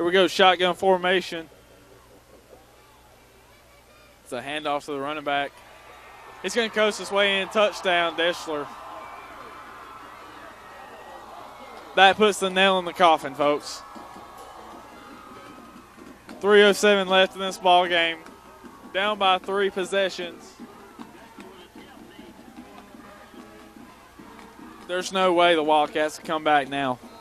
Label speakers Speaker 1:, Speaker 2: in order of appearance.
Speaker 1: Here we go, shotgun formation. It's a handoff to the running back. He's going to coast his way in. Touchdown, Deshler. That puts the nail in the coffin, folks. 3:07 left in this ball game. Down by 3 possessions. There's no way the Wildcats can come back now.